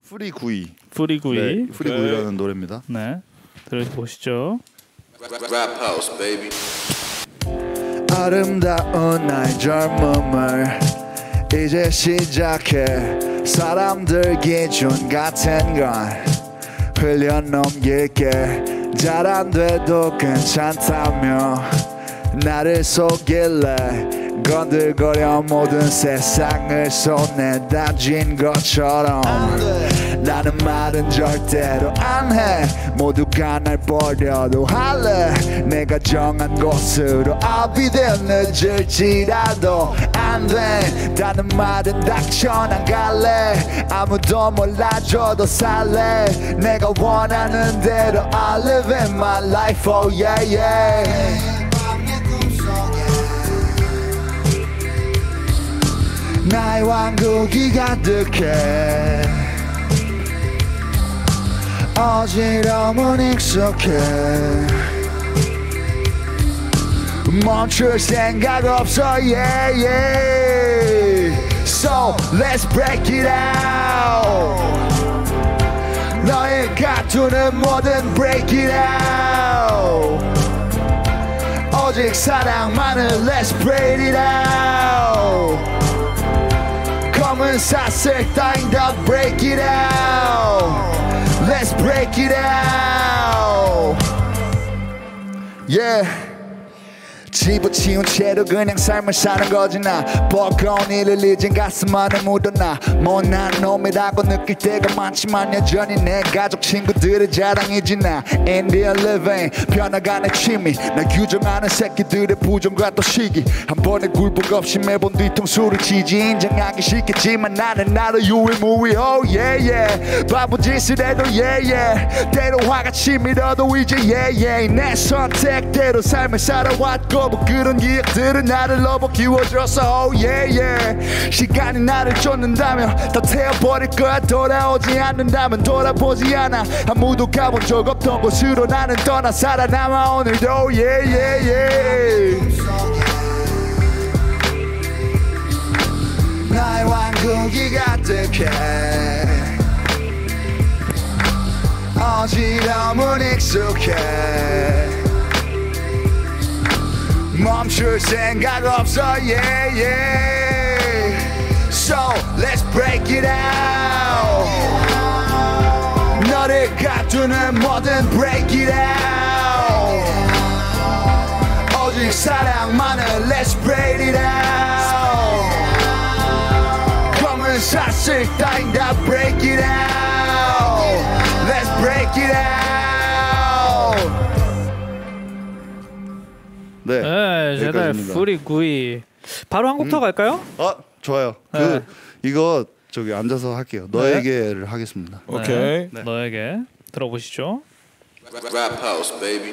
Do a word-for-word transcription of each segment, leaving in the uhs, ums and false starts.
프리구이. 프리구이. 네, 프리구이라는 노래입니다. 네, 들어보시죠. 랩하우스 베이비. 아름다운 나의 젊음을 이제 시작해. 사람들 기준 같은 건 흘려넘길게. 잘 안 돼도 괜찮다며 나를 속일래. 건들거려 모든 세상을 손에다 쥔 것처럼 나는 말은 절대로 안해. 모두가 날 버려도 할래. 내가 정한 곳으로 I'll be there. 늦을지라도 안돼. 다른 말은 닥쳐 난 갈래. 아무도 몰라줘도 살래. 내가 원하는 대로 I live in my life. Oh yeah yeah. 나의 왕국이 가득해. 어지러움은 익숙해. 멈출 생각 없어 yeah yeah. So let's break it out. 너의 가두는 뭐든 break it out. 오직 사랑만을 let's break it out. 검은 사슬 따윈 더 break it out. Let's break it out. Yeah. 집어치운 채로 그냥 삶을 사는 거지 나. 버거운 일을 잊은 가슴 안에 묻어나. 못난 놈이라고 느낄 때가 많지만 여전히 내 가족 친구들의 자랑이지 나. Indian living 변화가는 취미. 나 규정하는 새끼들의 부정과 또 시기. 한 번에 굴복 없이 매번 뒤통수를 치지. 인정하기 싫겠지만 나는 나로 유일무이. Oh yeah yeah. 바보 짓을 해도 yeah yeah. 때로 화가 치밀어도 이제 yeah yeah. 내 선택대로 삶을 살아왔고 뭐 그런 기억들은 나를 너무 키워줬어. Oh yeah yeah. 시간이 나를 쫓는다면 다 태워버릴 거야. 돌아오지 않는다면 돌아보지 않아. 아무도 가본 적 없던 곳으로 나는 떠나 살아남아 오늘도. Yeah yeah yeah. 나의 왕국이 가득해. 어지러움은 익숙해. 멈출 생각 없어 yeah yeah. So let's break it out. 너를 가두는 뭐든 break it out. 오직 사랑만을 let's break it out. 검은 사슬 따윈 다 break it out. Let's break it out. 네, 네, 제달 프리구이. 바로 한 곡 더 음. 갈까요? 아, 좋아요. 네. 그 이거 저기 앉아서 할게요. 너에게를 네. 하겠습니다. 오케이. 네. 네. 너에게 들어보시죠. 랩하우스 베이비.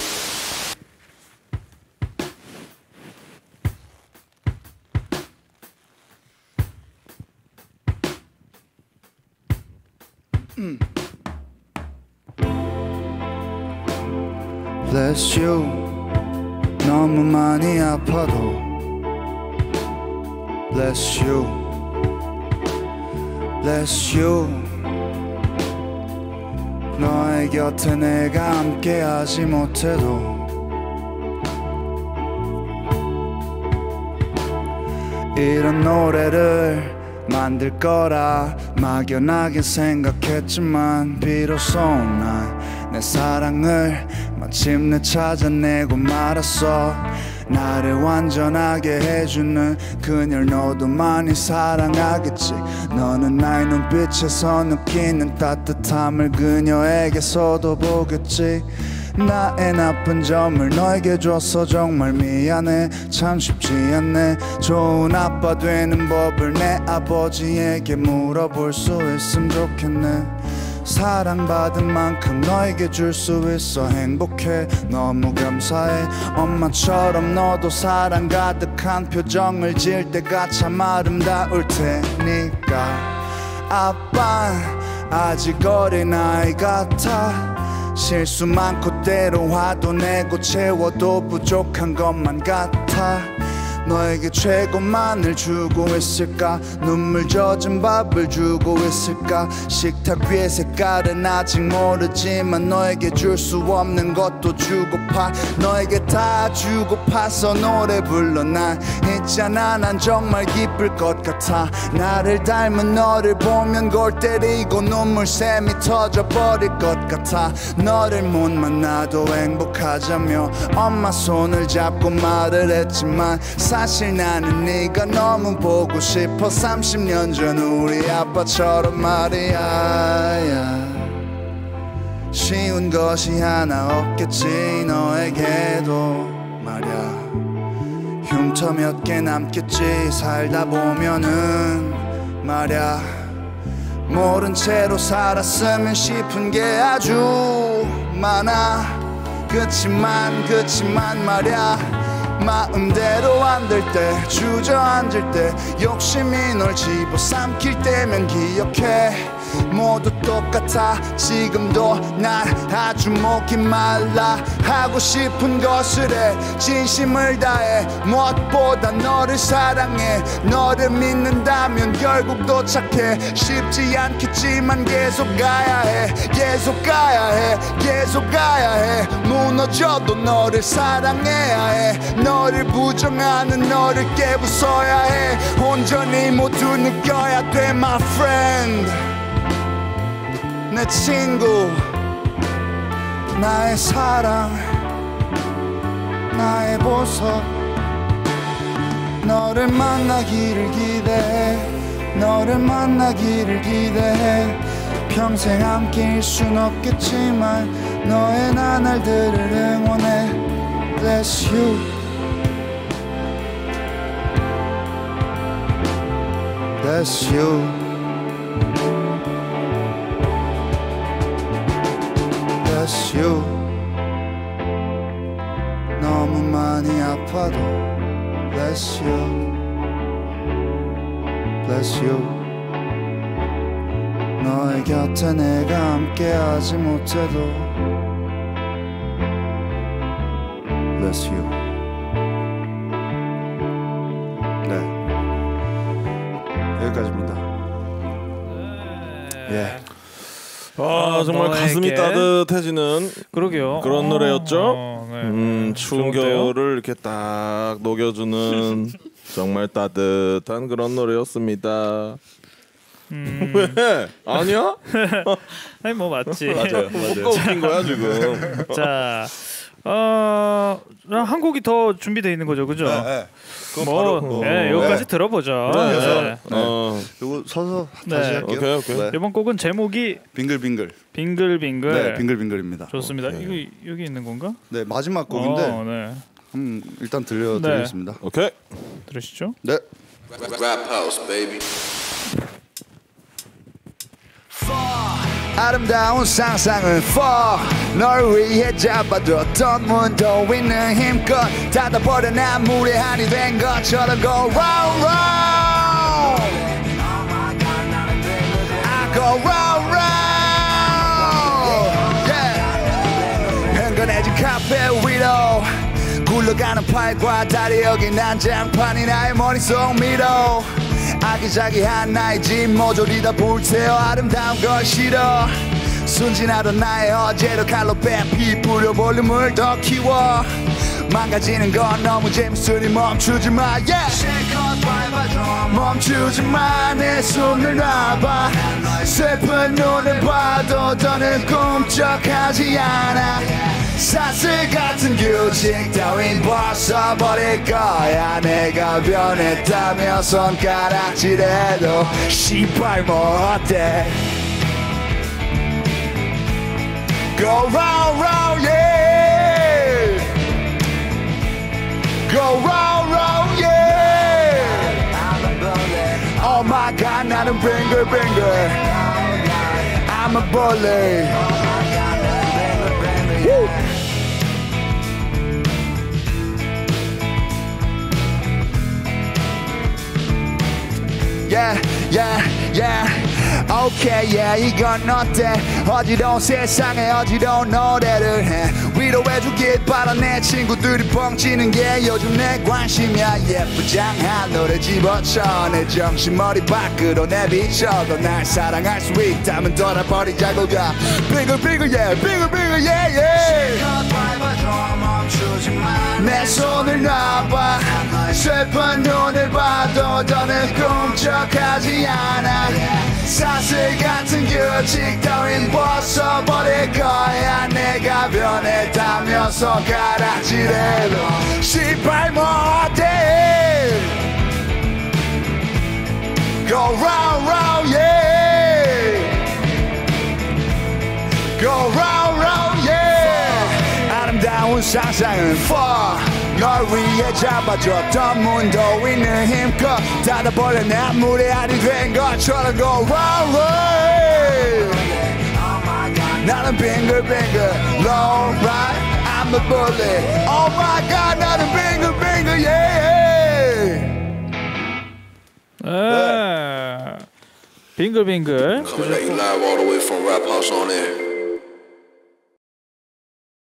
음. Bless you. 너무 많이 아파도 Bless you, bless you. 너의 곁에 내가 함께하지 못해도 이런 노래를 만들 거라 막연하게 생각했지만 비로소 난 내 사랑을 마침내 찾아내고 말았어. 나를 완전하게 해주는 그녀를 너도 많이 사랑하겠지. 너는 나의 눈빛에서 느끼는 따뜻함을 그녀에게서도 보겠지. 나의 나쁜 점을 너에게 줘서 정말 미안해. 참 쉽지 않네. 좋은 아빠 되는 법을 내 아버지에게 물어볼 수 있으면 좋겠네. 사랑받은 만큼 너에게 줄 수 있어 행복해. 너무 감사해. 엄마처럼 너도 사랑 가득한 표정을 지을 때가 참 아름다울 테니까. 아빤 아직 어린아이 같아. 실수 많고 때로 화도 내고 채워도 부족한 것만 같아. 너에게 최고만을 주고 있을까 눈물 젖은 밥을 주고 있을까 식탁 위의 색깔은 아직 모르지만 너에게 줄 수 없는 것도 주고파 너에게 다 주고파서 노래 불러 난 있잖아 난 정말 기쁠 것 같아 나를 닮은 너를 보면 골 때리고 눈물샘이 터져버릴 것 같아 너를 못 만나도 행복하자며 엄마 손을 잡고 말을 했지만 사실 나는 네가 너무 보고 싶어 삼십 년 전 우리 아빠처럼 말이야 야. 쉬운 것이 하나 없겠지 너에게도 말야 흉터 몇 개 남겠지 살다 보면은 말야 모른 채로 살았으면 싶은 게 아주 많아 그치만 그치만 말야 마음대로 안 될 때 주저앉을 때 욕심이 널 집어삼킬 때면 기억해 모두 똑같아 지금도 난 아주 목이 말라 하고 싶은 것을 해 진심을 다해 무엇보다 너를 사랑해 너를 믿는다면 결국 도착해 쉽지 않겠지만 계속 가야 해 계속 가야 해 계속 가야 해 무너져도 너를 사랑해야 해 너를 부정하는 너를 깨부숴야 해 온전히 모두 느껴야 돼 my friend 내 친구 나의 사랑 나의 보석 너를 만나기를 기대해 너를 만나기를 기대해 평생 함께일 순 없겠지만 너의 나날들을 응원해 Bless you Bless you Bless you 너무 많이 아파도 Bless you Bless you 너의 곁에 내가 함께하지 못해도 Bless you 네 여기까지입니다 예. yeah. 아 정말 너에게. 가슴이 따뜻해지는 그러게요. 그런 노래였죠. 어, 네. 음, 추운 좋은데요? 겨울을 이렇게 딱 녹여주는 정말 따뜻한 그런 노래였습니다. 음. 왜? 아니야? 아니 뭐 맞지. 맞아요. 뭐가 웃긴 거야 지금. 자, 어, 한 곡이 더 준비되어 있는 거죠, 그죠? 네, 네. 뭐, 바로, 네, 여기까지 네. 들어보죠. 네. 네. 네. 어. 이거 서서 네. 다시 할게요. 오케이, 오케이. 네. 이번 곡은 제목이 빙글빙글. 빙글빙글. 네, 빙글빙글입니다. 좋습니다. 오케이. 이거 여기 있는 건가? 네, 마지막 곡인데 어, 네. 음, 일단 들려드리겠습니다. 네. 오케이. 들으시죠. 네. Rap house, baby. 아름다운 상상은 for 널 위해 잡아뒀던 문도 있는 힘껏 닫아버려 난 무례한이 된 것처럼 go round round I go round round yeah. 흥건해진 카페 위로 굴러가는 팔과 다리 여기 난장판이 나의 머릿속 미로 아기자기한 나의 집 모조리 다 불태워 아름다운 걸 싫어 순진하던 나의 어제로 칼로 뺀 피부려 볼륨을 더 키워 망가지는 건 너무 재밌으니 멈추지 마 yeah. 멈추지 마 내 손을 놔봐 슬픈 눈을 봐도 더는 꿈쩍하지 않아 사슬 같은 규칙 따윈 벗어버릴 거야 내가 변했다며 손가락질해도 씨발 뭐 어때 Go round round yeah Go round round yeah Oh my god 나는 빙글빙글 I'm a bully Woo. Yeah, yeah, yeah 오케이 yeah 이건 어때 어지러운 세상에 어지러운 노래를 해 위로해주길 바라 내 친구들이 뻥치는 게 요즘 내 관심이야 예쁘장한 노래 집어쳐 내 정신 머리 밖으로 내비쳐도 날 사랑할 수 있다면 돌아버리자고 가 빙글빙글 yeah 빙글빙글 yeah yeah 내 손을 놔봐 슬픈 눈을 봐도 더는 꿈쩍하지 않아 사슬 같은 규칙 따윈 벗어버릴 거야 내가 변했다면서 가라지래도 시발 뭐 어때 Go round round yeah Go round round yeah 아름다운 상상은 for 널 위해 잡아줬던 문도 있는 힘껏 닫아버려 내 무례한이 된 것처럼 go round round 나는 빙글빙글 low ride I'm a bully oh my god 나는 빙글빙글 yeah 네. 빙글빙글 Coming at you live all the way from Rap House on air.